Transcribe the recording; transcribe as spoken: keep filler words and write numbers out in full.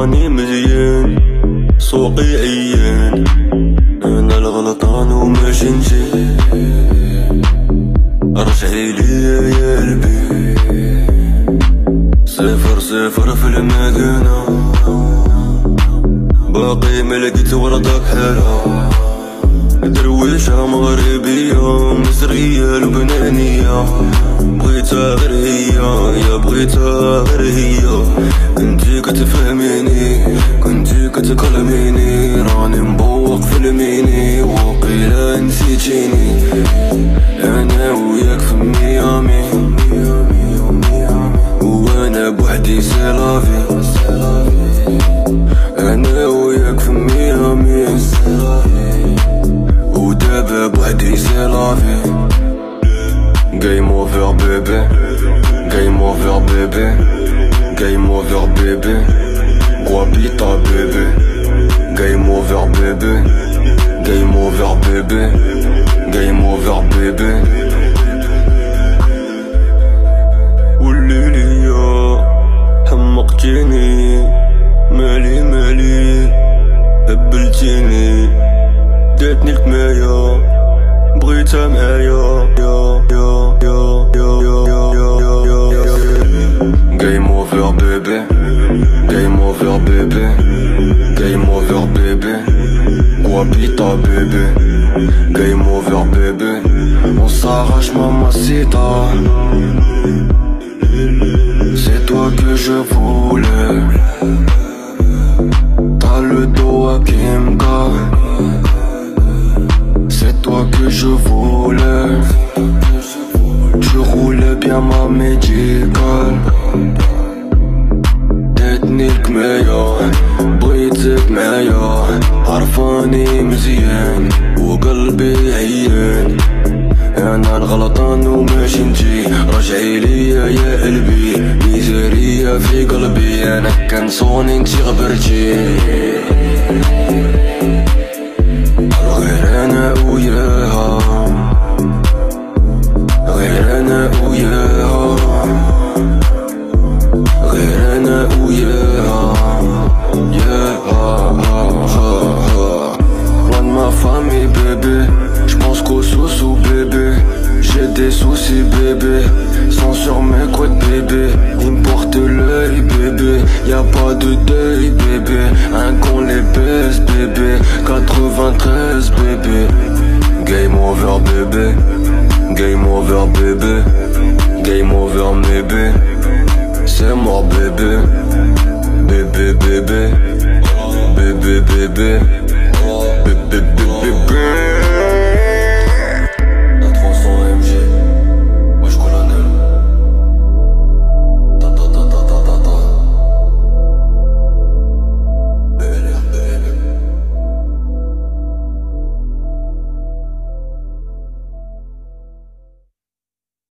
راني مزيان سوقي عيان، انا الغلطان وماشي نجي. رجعي ليا يا قلبي، صفر صفر في المدينة، باقي ملقيت وردة بحالها. درويشة مغربية مصرية لبنانية، بغيتها غير هي، يا بغيتها غير هي. انتي كتفهميني كنتي كتكلميني، راني مبوق في الميني وقيلا نسيتيني. انا وياك في ميامي وانا بوحدي سي لافي، انا وياك في ميامي ودابا بوحدي سي لافي. Game over bébé, game over bébé, game over bébé, guapita bébé. Game over bébé, game over bébé, game over bébé. قوليلي يا حمقتيني، مالي مالي هبلتيني، داتني الكماية بغيتها معايا. Game over bébé, game over bébé, game over bébé, guapita bébé. Game over bébé, on s'arrache mamacita. C'est toi que je voulais, t'as le dos à Kimka. C'est toi que je voulais, tu roulais bien ma médicale. داتني الكماية بغيتك معايا، عرفاني مزيان وقلبي عيان. انا الغلطان وماشي نجي، رجعي ليا يا قلبي، ميزيريا في قلبي. انا كنصوني انتي غبرتي، غير انا وياها، غير انا وياها، غير انا وياها. Loin de ma famille bébé, j'pense qu'au sous-sous bébé. J'ai des soucis bébé, sans sur mes couettes bébé. Ils me portent l'œil bébé, y'a pas de deuil bébé. Un con les baisse bébé, quatre-vingt-treize bébé. Game over bébé, game over bébé, game over bébé. C'est mort bébé, bébé bébé, bébé bébé, bébé bébé.